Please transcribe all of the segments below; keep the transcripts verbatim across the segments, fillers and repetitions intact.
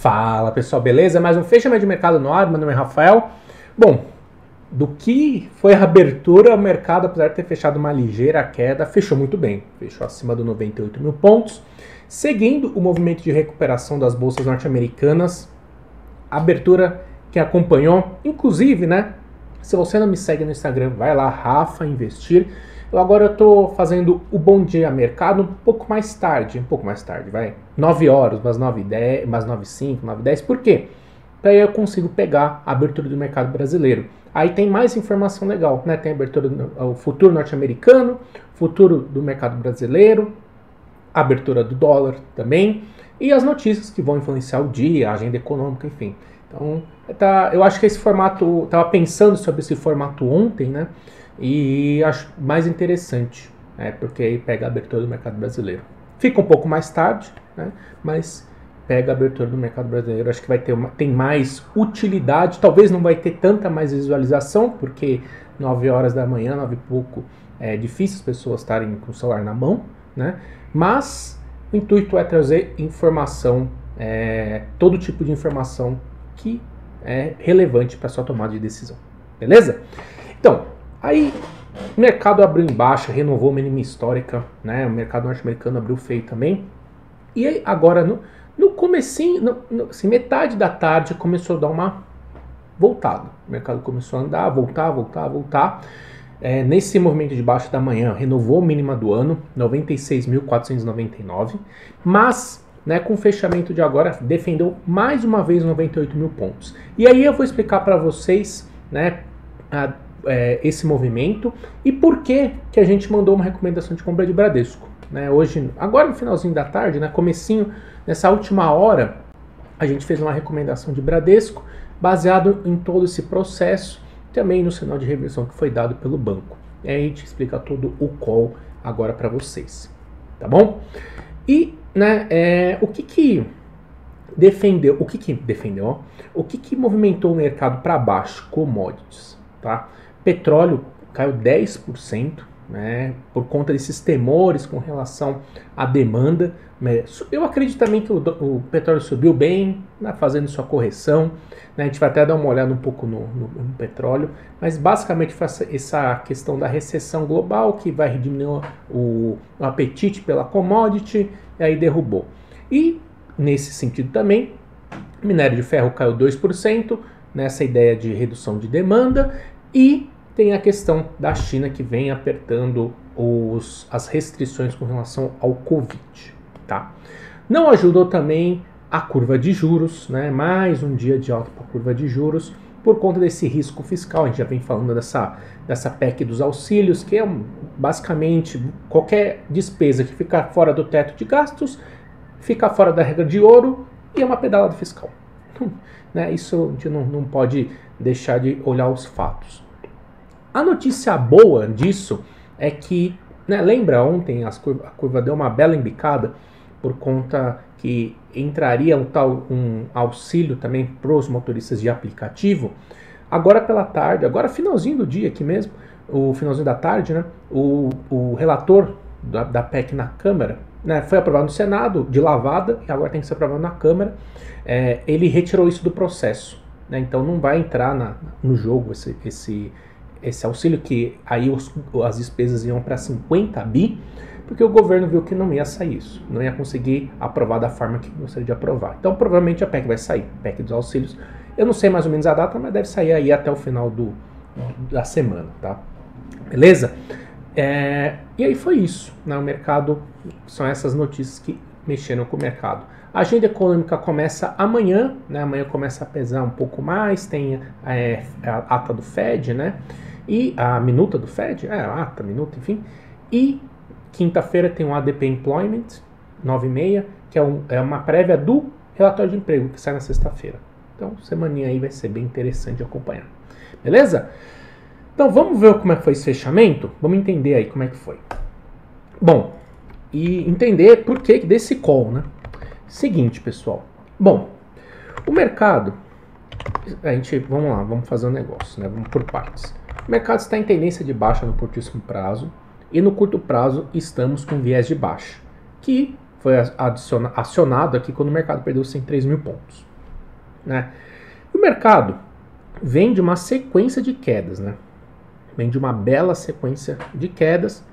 Fala pessoal, beleza? Mais um fechamento de mercado no ar, meu nome é Rafael. Bom, do que foi a abertura, o mercado, apesar de ter fechado uma ligeira queda, fechou muito bem. Fechou acima dos noventa e oito mil pontos, seguindo o movimento de recuperação das bolsas norte-americanas. Abertura que acompanhou, inclusive, né? Se você não me segue no Instagram, vai lá, Rafa Investir. Eu agora estou fazendo o Bom Dia Mercado um pouco mais tarde, um pouco mais tarde, vai, nove horas, umas nove e dez, umas nove e cinco, nove e dez, por quê? Para aí eu consigo pegar a abertura do mercado brasileiro. Aí tem mais informação legal, né? Tem a abertura do futuro norte-americano, futuro do mercado brasileiro, a abertura do dólar também, e as notícias que vão influenciar o dia, a agenda econômica, enfim. Então, tá, eu acho que esse formato, estava pensando sobre esse formato ontem, né? E acho mais interessante, né, porque aí pega a abertura do mercado brasileiro. Fica um pouco mais tarde, né, mas pega a abertura do mercado brasileiro. Acho que vai ter uma, tem mais utilidade, talvez não vai ter tanta mais visualização, porque nove horas da manhã, nove e pouco, é difícil as pessoas estarem com o celular na mão, né, mas o intuito é trazer informação, é, todo tipo de informação que é relevante para sua tomada de decisão, beleza? Então, aí o mercado abriu em baixa, renovou a mínima histórica, né? O mercado norte-americano abriu feio também. E aí, agora, no, no comecinho, no, no, assim, metade da tarde, começou a dar uma voltada. O mercado começou a andar, voltar, voltar, voltar. É, nesse movimento de baixa da manhã, renovou a mínima do ano, noventa e seis mil quatrocentos e noventa e nove. Mas, né, com o fechamento de agora, defendeu mais uma vez noventa e oito mil pontos. E aí eu vou explicar para vocês, né, a É, esse movimento e por que que a gente mandou uma recomendação de compra de Bradesco, né? Hoje, agora no finalzinho da tarde, né, comecinho, nessa última hora, a gente fez uma recomendação de Bradesco baseado em todo esse processo, também no sinal de reversão que foi dado pelo banco. E aí a gente explica todo o call agora para vocês, tá bom? E, né, é, o que que defendeu, o que que defendeu, ó, o que que movimentou o mercado para baixo? Commodities, tá? Petróleo caiu dez por cento, né, por conta desses temores com relação à demanda. Eu acredito também que o, o petróleo subiu bem, né, fazendo sua correção. Né, a gente vai até dar uma olhada um pouco no, no, no petróleo, mas basicamente foi essa questão da recessão global que vai diminuir o, o apetite pela commodity, e aí derrubou. E nesse sentido também, minério de ferro caiu dois por cento, nessa ideia de redução de demanda. E tem a questão da China que vem apertando os, as restrições com relação ao Covid. Tá? Não ajudou também a curva de juros, né? Mais um dia de alta para a curva de juros, por conta desse risco fiscal. A gente já vem falando dessa, dessa P E C dos auxílios, que é um, basicamente qualquer despesa que ficar fora do teto de gastos, fica fora da regra de ouro e é uma pedalada fiscal. Né? Isso a gente não, não pode deixar de olhar os fatos. A notícia boa disso é que, né, lembra ontem as curva, a curva deu uma bela embicada por conta que entraria um tal um auxílio também para os motoristas de aplicativo. Agora pela tarde, agora finalzinho do dia aqui mesmo, o finalzinho da tarde, né, o, o relator da, da P E C na Câmara, né, foi aprovado no Senado de lavada e agora tem que ser aprovado na Câmara. É, ele retirou isso do processo, né, então não vai entrar na, no jogo esse, esse, esse auxílio, que aí os, as despesas iam para cinquenta bi, porque o governo viu que não ia sair isso, não ia conseguir aprovar da forma que gostaria de aprovar. Então provavelmente a P E C vai sair, P E C dos auxílios. Eu não sei mais ou menos a data, mas deve sair aí até o final do, da semana, tá? Beleza? É, e aí foi isso, né? O mercado, são essas notícias que mexeram com o mercado. A agenda econômica começa amanhã, né? Amanhã começa a pesar um pouco mais, tem é, a ata do Fed, né? E a minuta do Fed, é, a ata, minuta, enfim. E quinta-feira tem um A D P Employment, nove e meia, que é, um, é uma prévia do relatório de emprego, que sai na sexta-feira. Então, semaninha aí vai ser bem interessante de acompanhar. Beleza? Então, vamos ver como é que foi esse fechamento? Vamos entender aí como é que foi. Bom, e entender por que desse call, né? Seguinte, pessoal. Bom, o mercado, a gente, vamos lá, vamos fazer um negócio, né? Vamos por partes. O mercado está em tendência de baixa no curtíssimo prazo e no curto prazo estamos com viés de baixa, que foi acionado aqui quando o mercado perdeu cento e três mil pontos. né? O mercado vem de uma sequência de quedas, né? Vem de uma bela sequência de quedas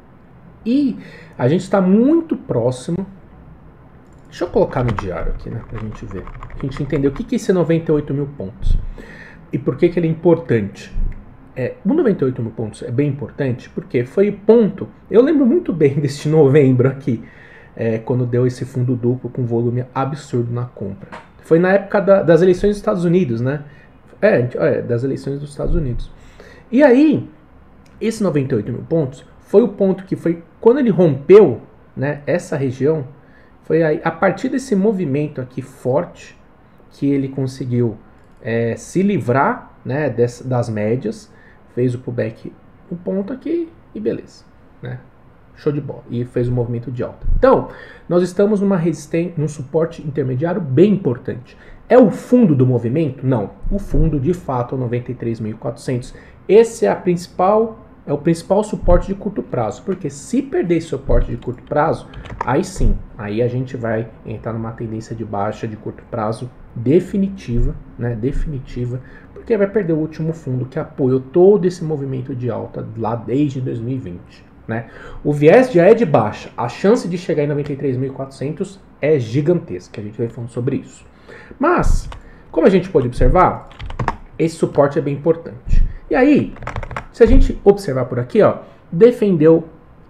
e a gente está muito próximo. Deixa eu colocar no diário aqui, né, pra gente ver, pra gente entender o que que é esse noventa e oito mil pontos e por que que ele é importante. É, o noventa e oito mil pontos é bem importante porque foi o ponto, eu lembro muito bem deste novembro aqui, é, quando deu esse fundo duplo com volume absurdo na compra. Foi na época da, das eleições dos Estados Unidos, né? É, é, das eleições dos Estados Unidos. E aí, esse noventa e oito mil pontos foi o ponto que foi, quando ele rompeu, né, essa região, foi aí, a partir desse movimento aqui forte, que ele conseguiu é, se livrar, né, des, das médias, fez o pullback um ponto aqui e beleza, né? Show de bola. E fez um movimento de alta. Então, nós estamos numa resistência, num suporte intermediário bem importante. É o fundo do movimento? Não. O fundo, de fato, é o noventa e três mil e quatrocentos. Esse é, a principal, é o principal suporte de curto prazo. Porque se perder esse suporte de curto prazo, aí sim, aí a gente vai entrar numa tendência de baixa de curto prazo definitiva, né? Definitiva, porque vai perder o último fundo que apoiou todo esse movimento de alta lá desde dois mil e vinte. Né? O viés já é de baixa, a chance de chegar em noventa e três mil e quatrocentos é gigantesca, a gente vai falando sobre isso. Mas, como a gente pode observar, esse suporte é bem importante. E aí, se a gente observar por aqui, ó, defendeu,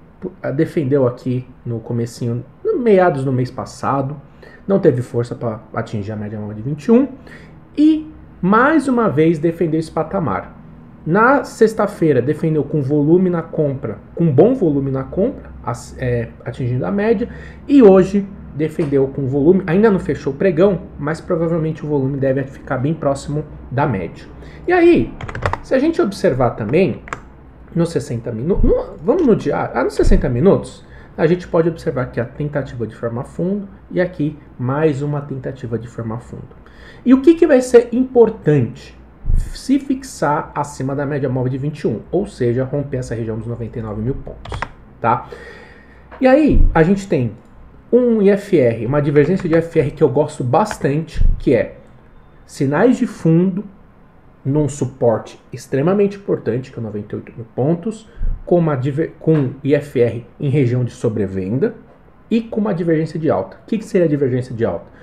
defendeu aqui no comecinho, no meados do mês passado, não teve força para atingir a média móvel de vinte e um e mais uma vez defendeu esse patamar. Na sexta-feira defendeu com volume na compra, com bom volume na compra, é, atingindo a média, e hoje defendeu com volume, ainda não fechou o pregão, mas provavelmente o volume deve ficar bem próximo da média. E aí, se a gente observar também, nos sessenta minutos, no, vamos no diário, ah, nos sessenta minutos, a gente pode observar aqui a tentativa de formar fundo e aqui mais uma tentativa de formar fundo. E o que, que vai ser importante? Se fixar acima da média móvel de vinte e um, ou seja, romper essa região dos noventa e nove mil pontos, tá? E aí, a gente tem um I F R, uma divergência de I F R que eu gosto bastante, que é sinais de fundo num suporte extremamente importante, que é noventa e oito mil pontos, com, uma, com I F R em região de sobrevenda e com uma divergência de alta. O que, que seria a divergência de alta?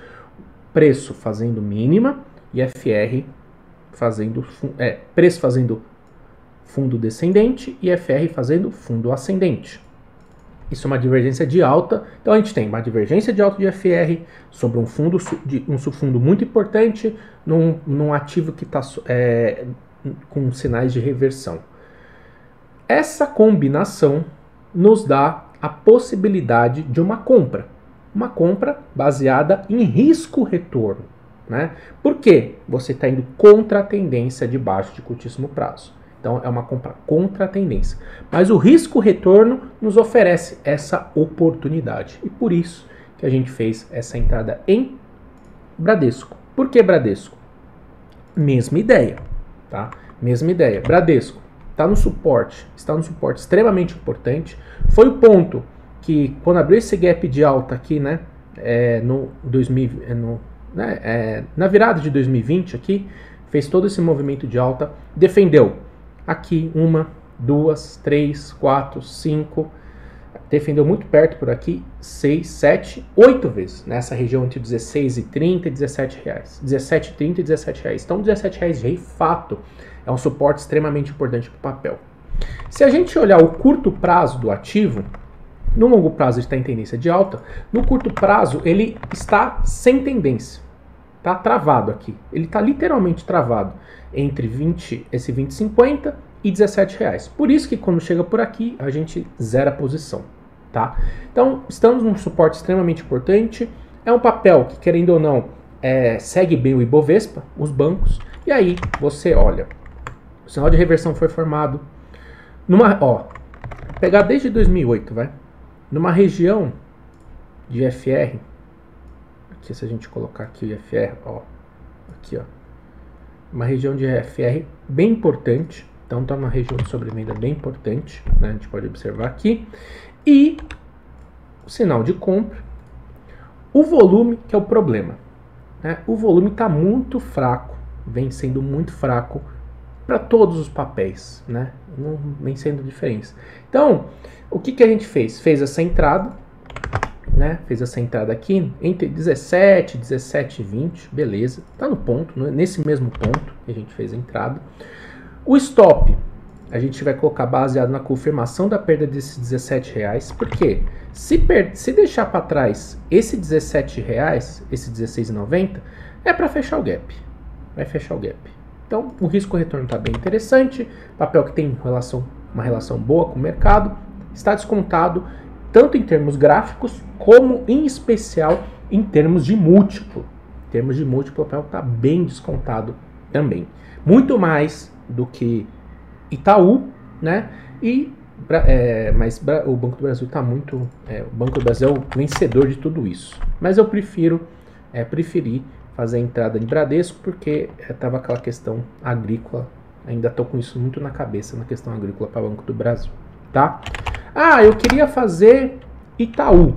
Preço fazendo mínima, I F R fazendo é, preço fazendo fundo descendente e I F R fazendo fundo ascendente. Isso é uma divergência de alta. Então a gente tem uma divergência de alta de I F R sobre um fundo de um subfundo muito importante num, num ativo que está é, com sinais de reversão. Essa combinação nos dá a possibilidade de uma compra, uma compra baseada em risco-retorno. Né? Por quê? Você está indo contra a tendência de baixo de curtíssimo prazo. Então é uma compra contra a tendência. Mas o risco-retorno nos oferece essa oportunidade. E por isso que a gente fez essa entrada em Bradesco. Por que Bradesco? Mesma ideia. Tá? Mesma ideia. Bradesco está no suporte. Está no suporte extremamente importante. Foi o ponto que quando abriu esse gap de alta aqui, né, é, no dois mil, é, no Né, é, na virada de dois mil e vinte aqui, fez todo esse movimento de alta, defendeu aqui uma, duas, três, quatro, cinco, defendeu muito perto por aqui, seis, sete, oito vezes, nessa região entre dezesseis e trinta e dezessete reais, dezessete, trinta e dezessete reais, então dezessete reais de fato é um suporte extremamente importante para o papel. Se a gente olhar o curto prazo do ativo, no longo prazo ele está em tendência de alta, no curto prazo ele está sem tendência, está travado aqui, ele está literalmente travado entre vinte, esse vinte e cinquenta e dezessete reais. Por isso que quando chega por aqui a gente zera a posição, tá? Então estamos num suporte extremamente importante, é um papel que querendo ou não é, segue bem o Ibovespa, os bancos, e aí você olha, o sinal de reversão foi formado, numa, ó, pegar desde dois mil e oito, vai? Numa região de I F R, aqui se a gente colocar aqui o I F R, ó, aqui ó, uma região de I F R bem importante, então está uma região de sobrevenda bem importante, né, a gente pode observar aqui, e o sinal de compra, o volume que é o problema, né, o volume está muito fraco, vem sendo muito fraco para todos os papéis, né? Não vem sendo diferente. Então, o que, que a gente fez? Fez essa entrada, né? Fez essa entrada aqui entre dezessete, dezessete e vinte, beleza, tá no ponto, né? Nesse mesmo ponto que a gente fez a entrada. O stop, a gente vai colocar baseado na confirmação da perda desses dezessete reais, porque se, per se deixar para trás esse dezessete reais, esse dezesseis reais e noventa centavos, é para fechar o gap, vai fechar o gap. Então, o risco-retorno está bem interessante, papel que tem relação, uma relação boa com o mercado, está descontado tanto em termos gráficos, como em especial em termos de múltiplo. Em termos de múltiplo, o papel está bem descontado também. Muito mais do que Itaú, né? E, é, mas o Banco do Brasil está muito... É, o Banco do Brasil é o vencedor de tudo isso. Mas eu prefiro, é, preferi fazer a entrada de Bradesco, porque estava aquela questão agrícola, ainda estou com isso muito na cabeça, na questão agrícola para o Banco do Brasil, tá? Ah, eu queria fazer Itaú.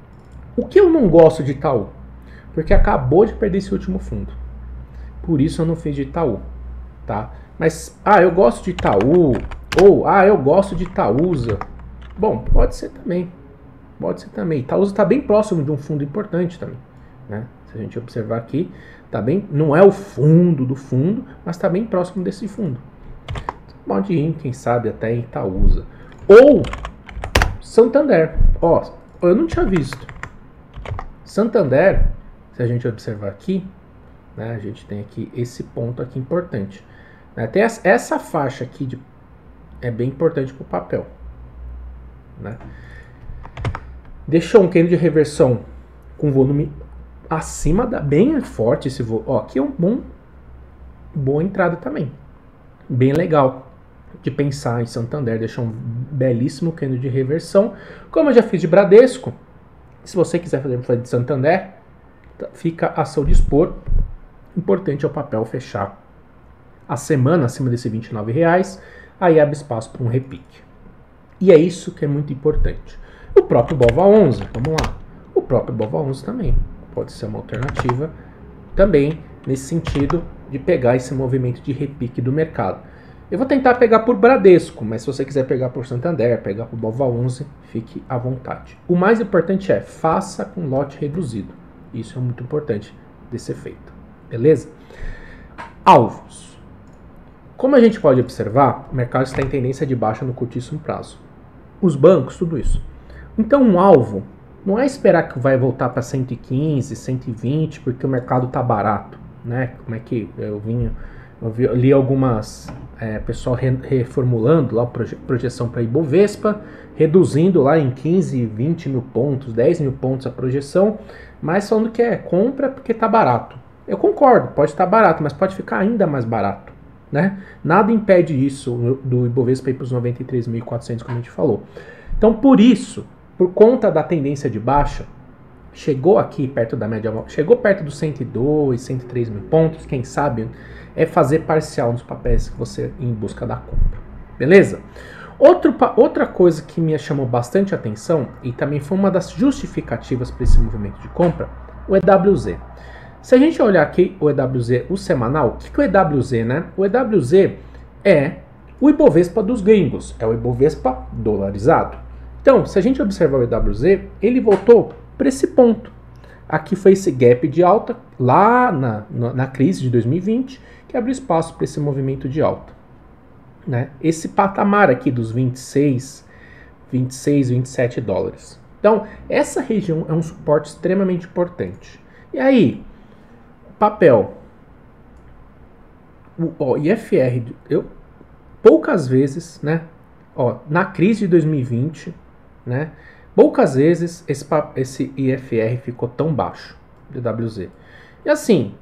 O que eu não gosto de Itaú? Porque acabou de perder esse último fundo. Por isso eu não fiz de Itaú, tá? Mas, ah, eu gosto de Itaú, ou, ah, eu gosto de Itaúsa. Bom, pode ser também, pode ser também. Itaúsa está bem próximo de um fundo importante também, né? Se a gente observar aqui, tá bem, não é o fundo do fundo, mas está bem próximo desse fundo. Pode ir, quem sabe, até em Itaúsa. Ou Santander. Ó, eu não tinha visto. Santander, se a gente observar aqui, né, a gente tem aqui esse ponto aqui importante. Né, tem essa faixa aqui de, é bem importante para o papel. Né? Deixou um candle de reversão com volume acima da, bem forte esse volume. Ó, aqui é um bom, boa entrada também. Bem legal de pensar em Santander, deixou um belíssimo candle de reversão, como eu já fiz de Bradesco. Se você quiser fazer de Santander, fica a seu dispor. Importante é o papel fechar a semana acima desse vinte e nove reais, aí abre espaço para um repique. E é isso que é muito importante. O próprio Bova onze, vamos lá. O próprio Bova onze também pode ser uma alternativa também nesse sentido de pegar esse movimento de repique do mercado. Eu vou tentar pegar por Bradesco, mas se você quiser pegar por Santander, pegar por Bova onze, fique à vontade. O mais importante é, faça com lote reduzido. Isso é muito importante de ser feito. Beleza? Alvos. Como a gente pode observar, o mercado está em tendência de baixa no curtíssimo prazo. Os bancos, tudo isso. Então, um alvo não é esperar que vai voltar para cento e quinze, cento e vinte, porque o mercado está barato, né? Como é que eu vinha... Eu, vi, eu li algumas, é, pessoal re, reformulando lá a proje, projeção para Ibovespa, reduzindo lá em quinze, vinte mil pontos, dez mil pontos a projeção, mas falando que é compra porque está barato. Eu concordo, pode estar barato, mas pode ficar ainda mais barato, né? Nada impede isso do Ibovespa ir para os noventa e três mil e quatrocentos, como a gente falou. Então, por isso, por conta da tendência de baixa, chegou aqui perto da média, chegou perto dos cento e dois, cento e três mil pontos, quem sabe, é fazer parcial nos papéis que você em busca da compra. Beleza? Outro, outra coisa que me chamou bastante atenção, e também foi uma das justificativas para esse movimento de compra, o E W Z. Se a gente olhar aqui o E W Z, o semanal, o que, que é o E W Z, né? O E W Z é o Ibovespa dos gringos, é o Ibovespa dolarizado. Então, se a gente observar o E W Z, ele voltou para esse ponto. Aqui foi esse gap de alta, lá na, na, na crise de dois mil e vinte, que abriu espaço para esse movimento de alta. Né? Esse patamar aqui dos vinte e seis, vinte e seis, vinte e sete dólares. Então, essa região é um suporte extremamente importante. E aí, papel, o ó, I F R, eu poucas vezes, né, ó, na crise de dois mil e vinte, né, poucas vezes esse, esse I F R ficou tão baixo, de E W Z. E assim,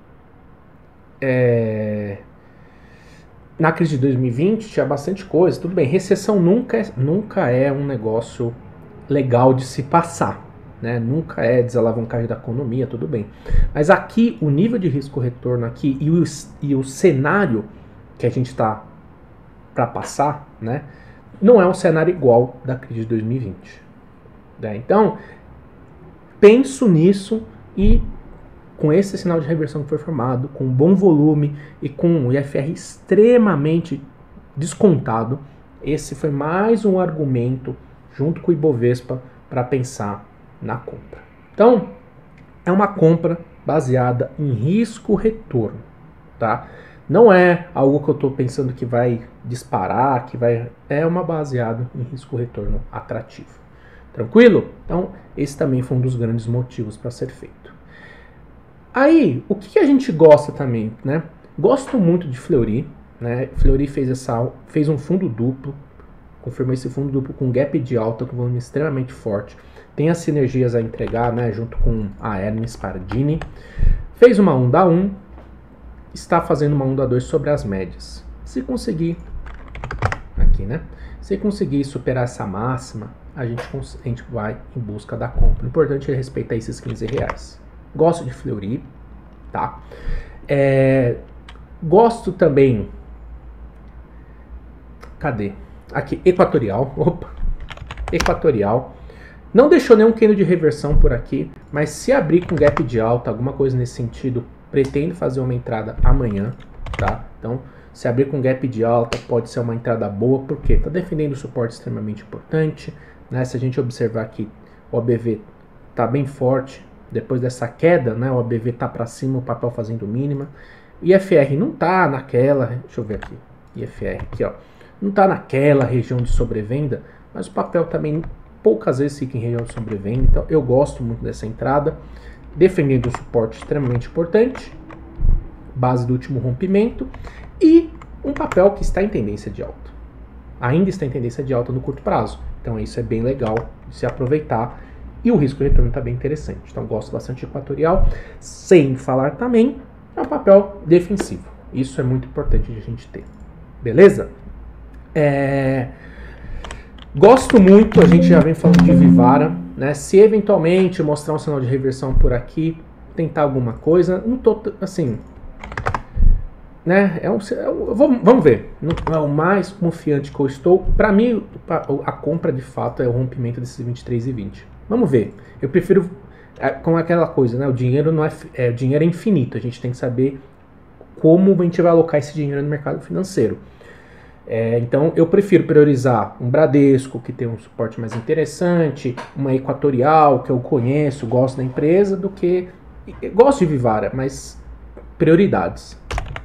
é, na crise de dois mil e vinte tinha bastante coisa, tudo bem, recessão nunca é, nunca é um negócio legal de se passar, né? Nunca é desalavancagem da economia, tudo bem. Mas aqui, o nível de risco-retorno aqui e o, e o cenário que a gente está para passar, né, não é um cenário igual da crise de dois mil e vinte. Né? Então, penso nisso e com esse sinal de reversão que foi formado, com bom volume e com o I F R extremamente descontado, esse foi mais um argumento, junto com o Ibovespa, para pensar na compra. Então, é uma compra baseada em risco-retorno, tá? Não é algo que eu estou pensando que vai disparar, que vai... É uma baseada em risco-retorno atrativo. Tranquilo? Então, esse também foi um dos grandes motivos para ser feito. Aí, o que a gente gosta também, né? Gosto muito de Fleury, né? Fleury fez, essa, fez um fundo duplo, confirmou esse fundo duplo com gap de alta, com volume extremamente forte. Tem as sinergias a entregar, né? Junto com a Hermes Pardini. Fez uma onda um, está fazendo uma onda dois sobre as médias. Se conseguir, aqui, né? Se conseguir superar essa máxima, a gente, a gente vai em busca da compra. O importante é respeitar esses quinze reais. Gosto de Fleury, tá? É, gosto também... Cadê? Aqui, Equatorial. Opa! Equatorial. Não deixou nenhum candle de reversão por aqui, mas se abrir com gap de alta, alguma coisa nesse sentido, pretendo fazer uma entrada amanhã, tá? Então, se abrir com gap de alta, pode ser uma entrada boa, porque está defendendo suporte extremamente importante, né? Se a gente observar aqui, o A B V está bem forte, depois dessa queda, né? O A B V está para cima, o papel fazendo mínima. I F R não está naquela, deixa eu ver aqui, I F R aqui, ó, não está naquela região de sobrevenda, mas o papel também poucas vezes fica em região de sobrevenda, então eu gosto muito dessa entrada, defendendo um suporte extremamente importante, base do último rompimento, e um papel que está em tendência de alta. Ainda está em tendência de alta no curto prazo, então isso é bem legal de se aproveitar, e o risco de retorno está bem interessante, então gosto bastante de Equatorial, sem falar também, é um papel defensivo, isso é muito importante de a gente ter, beleza? É... Gosto muito, a gente já vem falando de Vivara, né? Se eventualmente mostrar um sinal de reversão por aqui, tentar alguma coisa, não tô assim, né? É um, é um, vamos, vamos ver, não é o mais confiante que eu estou. Para mim, a, a compra de fato é o rompimento desses vinte e três e vinte. Vamos ver. Eu prefiro, é, com aquela coisa, né? O dinheiro não é, é, o dinheiro é infinito. A gente tem que saber como a gente vai alocar esse dinheiro no mercado financeiro. É, então eu prefiro priorizar um Bradesco, que tem um suporte mais interessante, uma Equatorial, que eu conheço, gosto da empresa, do que... Eu gosto de Vivara, mas prioridades.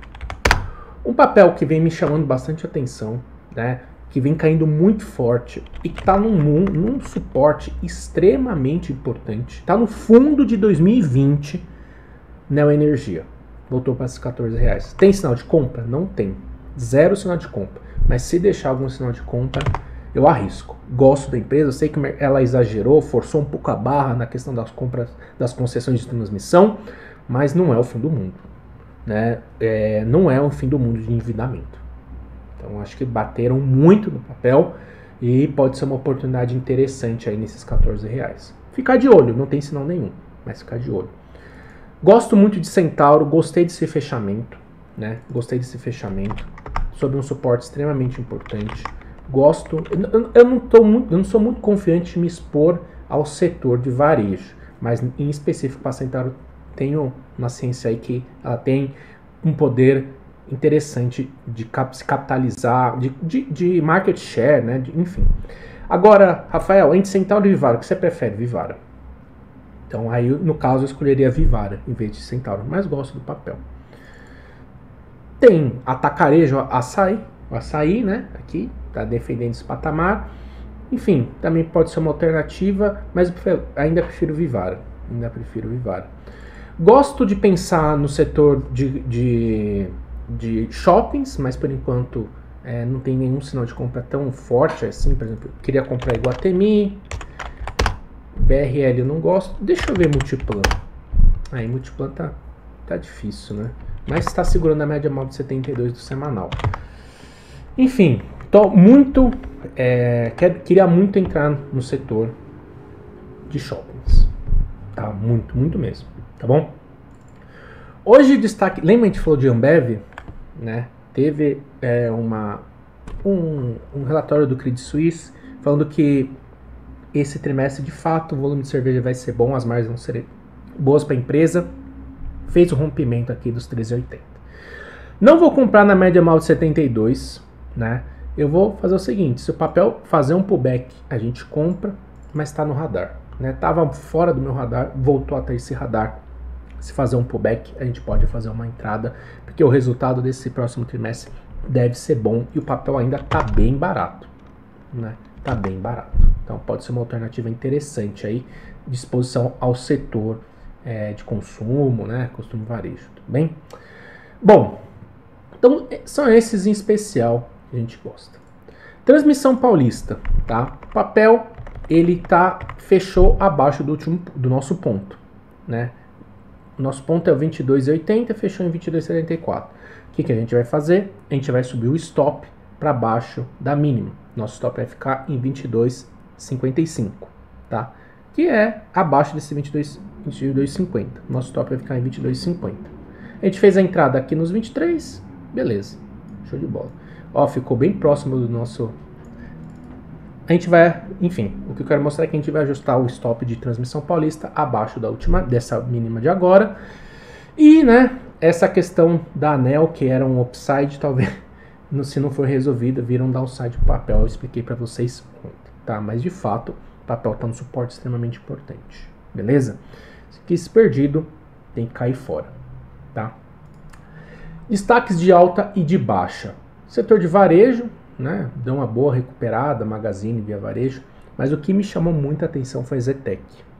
Um papel que vem me chamando bastante atenção, né, que vem caindo muito forte e que está num, num suporte extremamente importante, está no fundo de dois mil e vinte, Neoenergia. Voltou para esses quatorze reais. Tem sinal de compra? Não tem. Zero sinal de compra. Mas se deixar algum sinal de compra, eu arrisco. Gosto da empresa, eu sei que ela exagerou, forçou um pouco a barra na questão das compras, das concessões de transmissão, mas não é o fim do mundo, né? É, não é o fim do mundo de endividamento. Então acho que bateram muito no papel e pode ser uma oportunidade interessante aí nesses quatorze reais. Ficar de olho, não tem sinal nenhum, mas ficar de olho. Gosto muito de Centauro, gostei desse fechamento, né? Gostei desse fechamento. Sobre um suporte extremamente importante. Gosto, eu, eu, não tô muito, eu não sou muito confiante em me expor ao setor de varejo, mas em específico para Centauro tenho uma ciência aí que ela tem um poder interessante de cap, se capitalizar, de, de, de market share, né? De, enfim. Agora, Rafael, entre Centauro e Vivara, o que você prefere? Vivara. Então aí no caso eu escolheria Vivara em vez de Centauro, mas gosto do papel. Tem Atacarejo, Açaí, o Açaí, né? Aqui, tá defendendo esse patamar. Enfim, também pode ser uma alternativa, mas eu prefiro, ainda prefiro Vivara. Ainda prefiro Vivara. Gosto de pensar no setor de, de, de shoppings, mas por enquanto é, não tem nenhum sinal de compra tão forte assim. Por exemplo, eu queria comprar Iguatemi, B R L eu não gosto. Deixa eu ver Multiplan. Aí, Multiplan tá, tá difícil, né? Mas está segurando a média móvel de setenta e dois do semanal. Enfim, tô muito, é, quer, queria muito entrar no setor de shoppings. Tá? Muito, muito mesmo. Tá bom? Hoje destaque, lembra a gente falou de Ambev? Né? Teve é, uma, um, um relatório do Credit Suisse falando que esse trimestre de fato o volume de cerveja vai ser bom, as margens vão ser boas para a empresa. fez o rompimento aqui dos treze e oitenta. Não vou comprar na média móvel de setenta e dois, né? Eu vou fazer o seguinte, se o papel fazer um pullback, a gente compra, mas está no radar, né? Tava fora do meu radar, voltou a ter esse radar. Se fazer um pullback, a gente pode fazer uma entrada, porque o resultado desse próximo trimestre deve ser bom e o papel ainda está bem barato, né? Tá bem barato. Então pode ser uma alternativa interessante aí, de exposição ao setor é, de consumo, né? Consumo varejo, tudo bem? Bom, então são esses em especial que a gente gosta. Transmissão Paulista, tá? O papel, ele tá, fechou abaixo do, último, do nosso ponto, né? O nosso ponto é o vinte e dois e oitenta, fechou em vinte e dois e setenta e quatro. O que, que a gente vai fazer? A gente vai subir o stop para baixo da mínima. Nosso stop vai ficar em vinte e dois e cinquenta e cinco, tá? Que é abaixo desse vinte e dois e cinquenta. Nosso stop vai ficar em vinte e dois e cinquenta. A gente fez a entrada aqui nos vinte e três, beleza, show de bola. Ó, ficou bem próximo do nosso... A gente vai, enfim, o que eu quero mostrar é que a gente vai ajustar o stop de Transmissão Paulista abaixo da última, dessa mínima de agora. E, né, essa questão da ANEEL, que era um upside, talvez, se não for resolvida, vira um downside pro papel. Eu expliquei para vocês ontem, tá? Mas, de fato, o papel está num suporte extremamente importante, beleza? Se quis perdido, tem que cair fora, tá? Destaques de alta e de baixa. Setor de varejo, né, deu uma boa recuperada, Magazine Via Varejo, mas o que me chamou muita atenção foi a Zetec.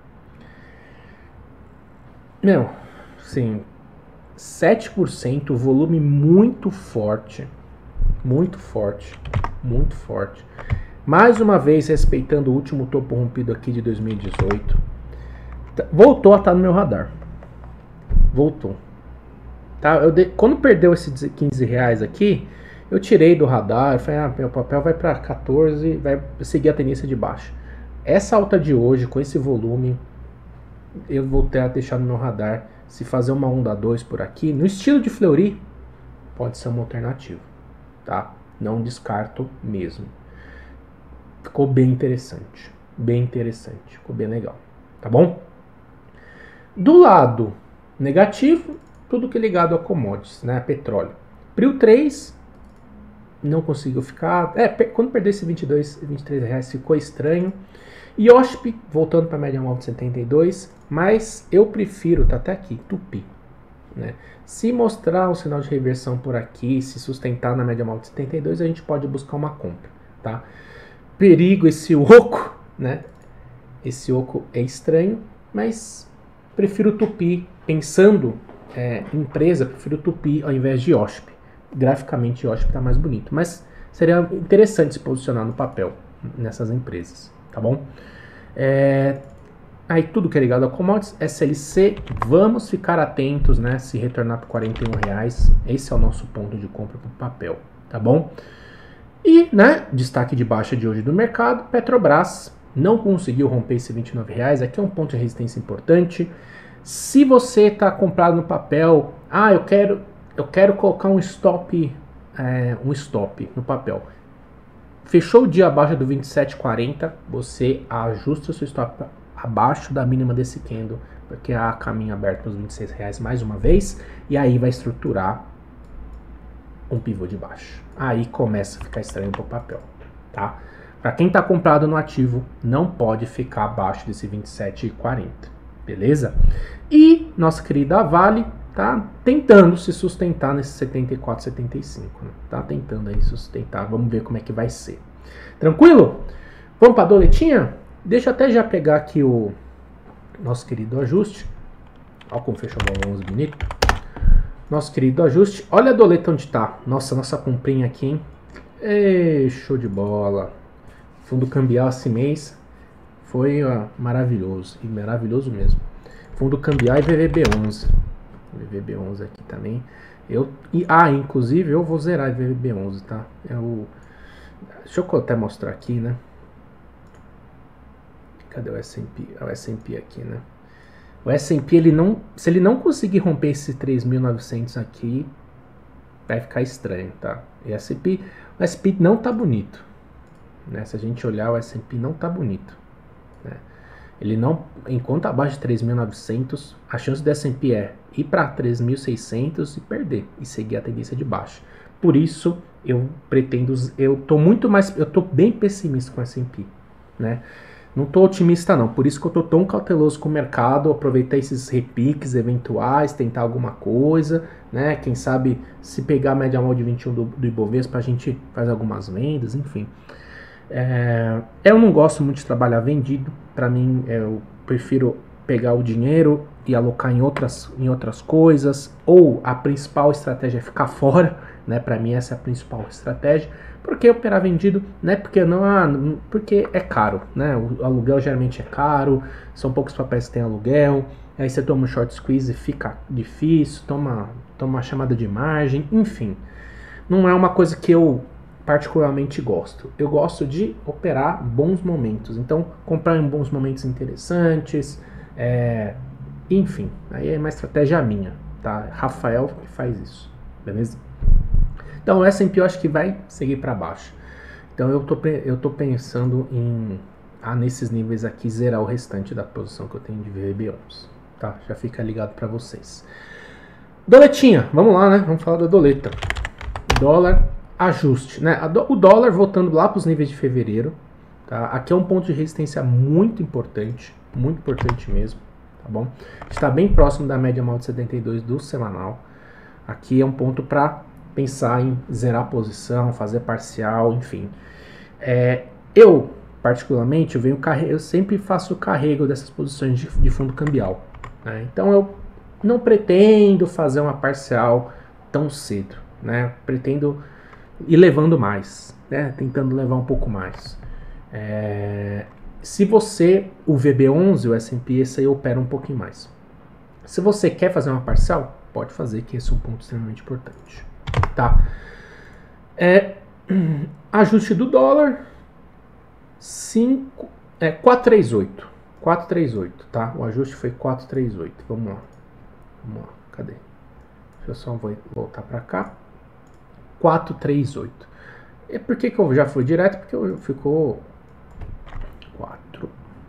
Meu, sim, sete por cento, volume muito forte, muito forte, muito forte. Mais uma vez respeitando o último topo rompido aqui de dois mil e dezoito. Voltou a estar no meu radar. Voltou. Tá? Eu de... Quando perdeu esses quinze reais aqui, eu tirei do radar, falei, ah, meu papel vai para quatorze, vai seguir a tendência de baixo. Essa alta de hoje, com esse volume, eu vou ter a deixar no meu radar. Se fazer uma onda dois por aqui, no estilo de Fleury, pode ser uma alternativa, tá? Não descarto mesmo. Ficou bem interessante, bem interessante, ficou bem legal, tá bom? Do lado negativo, tudo que é ligado a commodities, né? Petróleo. Prio três, não conseguiu ficar. É, quando perdeu esse vinte e dois, vinte e três reais ficou estranho. E O S P, voltando para a média móvel de setenta e dois, mas eu prefiro, tá até aqui, Tupi, né? Se mostrar um sinal de reversão por aqui, se sustentar na média móvel de setenta e dois, a gente pode buscar uma compra, tá? Perigo esse oco, né? Esse oco é estranho, mas prefiro Tupi, pensando é, em empresa, prefiro Tupi ao invés de O S P. Graficamente, o O S P está mais bonito, mas seria interessante se posicionar no papel nessas empresas, tá bom? É, aí tudo que é ligado a commodities, S L C, vamos ficar atentos, né? Se retornar para quarenta e um reais, esse é o nosso ponto de compra para o papel, tá bom? E, né, destaque de baixa de hoje do mercado, Petrobras não conseguiu romper esse vinte e nove reais, aqui é um ponto de resistência importante. Se você está comprado no papel, ah, eu quero... Eu quero colocar um stop, é, um stop no papel. Fechou o dia abaixo do vinte e sete e quarenta, você ajusta o seu stop abaixo da mínima desse candle, porque há caminho aberto para os vinte e seis reais mais uma vez, e aí vai estruturar um pivô de baixo. Aí começa a ficar estranho para o papel, tá? Para quem está comprado no ativo, não pode ficar abaixo desse vinte e sete e quarenta, beleza? E nossa querida Vale tá tentando se sustentar nesse setenta e quatro, setenta e cinco, né? Tá tentando aí sustentar, vamos ver como é que vai ser. Tranquilo? Vamos para a doletinha? Deixa eu até já pegar aqui o nosso querido ajuste. Olha como fechou o onze bonito. Nosso querido ajuste. Olha a doleta onde tá. Nossa, nossa comprinha aqui, hein? Ei, show de bola. Fundo cambial esse mês foi ó, maravilhoso. E maravilhoso mesmo. Fundo cambial e V V B onze. V V B onze aqui também. Eu, e, ah, inclusive eu vou zerar V V B onze, tá? É o, deixa eu até mostrar aqui, né? Cadê o S and P? É o S and P aqui, né? O S and P, ele não, se ele não conseguir romper esse três mil e novecentos aqui, vai ficar estranho, tá? E o S and P, o S and P não tá bonito, né? Se a gente olhar, o S and P não tá bonito, né? Ele não, enquanto abaixo de três mil e novecentos, a chance do S and P é ir para três mil e seiscentos e perder e seguir a tendência de baixa. Por isso eu pretendo, eu tô muito mais, eu tô bem pessimista com o S and P, né? Não tô otimista não, por isso que eu tô tão cauteloso com o mercado, aproveitar esses repiques eventuais, tentar alguma coisa, né? Quem sabe se pegar a média móvel de vinte e um do, do Ibovespa, a gente faz algumas vendas, enfim. É, eu não gosto muito de trabalhar vendido, para mim eu prefiro pegar o dinheiro e alocar em outras, em outras coisas, ou a principal estratégia é ficar fora, né? Para mim essa é a principal estratégia. Porque operar vendido, né? Porque não, ah, porque é caro, né? O aluguel geralmente é caro, são poucos papéis que tem aluguel, aí você toma um short squeeze e fica difícil, toma, toma uma chamada de margem, enfim. Não é uma coisa que eu particularmente gosto. Eu gosto de operar bons momentos, então comprar em bons momentos interessantes, é, enfim, aí é uma estratégia minha, tá? Rafael que faz isso, beleza? Então o S and P eu acho que vai seguir para baixo. Então eu tô, eu tô pensando em, ah, nesses níveis aqui, zerar o restante da posição que eu tenho de V B onze. Tá? Já fica ligado para vocês. Doletinha, vamos lá, né? Vamos falar da doleta. Dólar, ajuste, né? O dólar voltando lá para os níveis de fevereiro. Tá? Aqui é um ponto de resistência muito importante, muito importante mesmo. Tá bom? Está bem próximo da média móvel de setenta e dois do semanal. Aqui é um ponto para pensar em zerar a posição, fazer parcial, enfim. É, eu, particularmente, eu, venho carre... eu sempre faço o carrego dessas posições de, de fundo cambial. Né? Então eu não pretendo fazer uma parcial tão cedo. Né? Pretendo ir levando mais, né? Tentando levar um pouco mais. É... Se você, o V B onze, o S and P, esse aí opera um pouquinho mais. Se você quer fazer uma parcial, pode fazer, que esse é um ponto extremamente importante. Tá. É, ajuste do dólar cinco, é, quatrocentos e trinta e oito. quatrocentos e trinta e oito, tá? O ajuste foi quatrocentos e trinta e oito. Vamos lá. Vamos lá. Cadê? Deixa eu só voltar para cá. quatrocentos e trinta e oito. E por que que eu já fui direto? Porque eu, ficou quatro.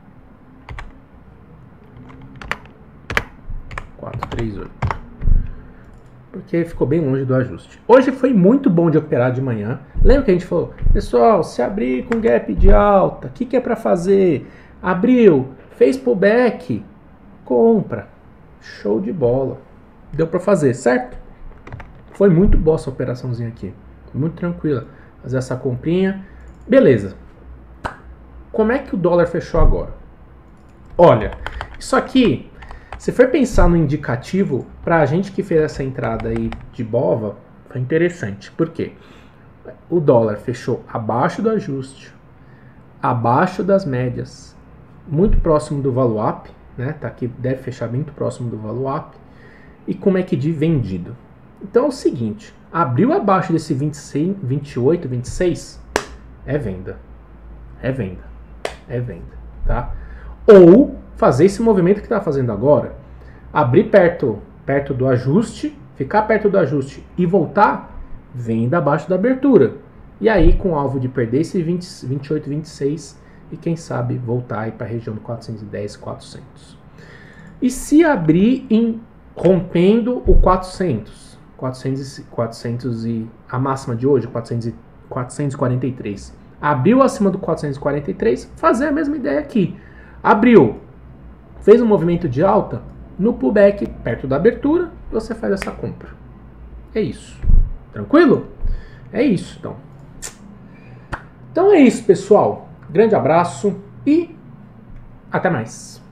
quatrocentos e trinta e oito. Porque ficou bem longe do ajuste. Hoje foi muito bom de operar de manhã. Lembra que a gente falou, pessoal, se abrir com gap de alta, o que, que é para fazer? Abriu, fez pullback, compra. Show de bola. Deu para fazer, certo? Foi muito boa essa operaçãozinha aqui. Muito tranquila. Fazer essa comprinha. Beleza. Como é que o dólar fechou agora? Olha, isso aqui... Se for pensar no indicativo, para a gente que fez essa entrada aí de bova, foi interessante. Por quê? O dólar fechou abaixo do ajuste, abaixo das médias, muito próximo do ValueUp, né? Tá aqui, deve fechar muito próximo do ValueUp. E como é que de vendido? Então é o seguinte, abriu abaixo desse vinte e seis, vinte e oito, vinte e seis, é venda. É venda. É venda, tá? Ou fazer esse movimento que está fazendo agora, abrir perto, perto do ajuste, ficar perto do ajuste e voltar, venda abaixo da abertura. E aí com o alvo de perder esse vinte, vinte e oito, vinte e seis e quem sabe voltar para a região de quatrocentos e dez, quatrocentos. E se abrir em rompendo o quatrocentos, quatrocentos, quatrocentos e a máxima de hoje, quatrocentos, quatrocentos e quarenta e três, abriu acima do quatrocentos e quarenta e três, fazer a mesma ideia aqui. Abriu, fez um movimento de alta, no pullback, perto da abertura, você faz essa compra. É isso. Tranquilo? É isso, então. Então é isso, pessoal. Grande abraço e até mais.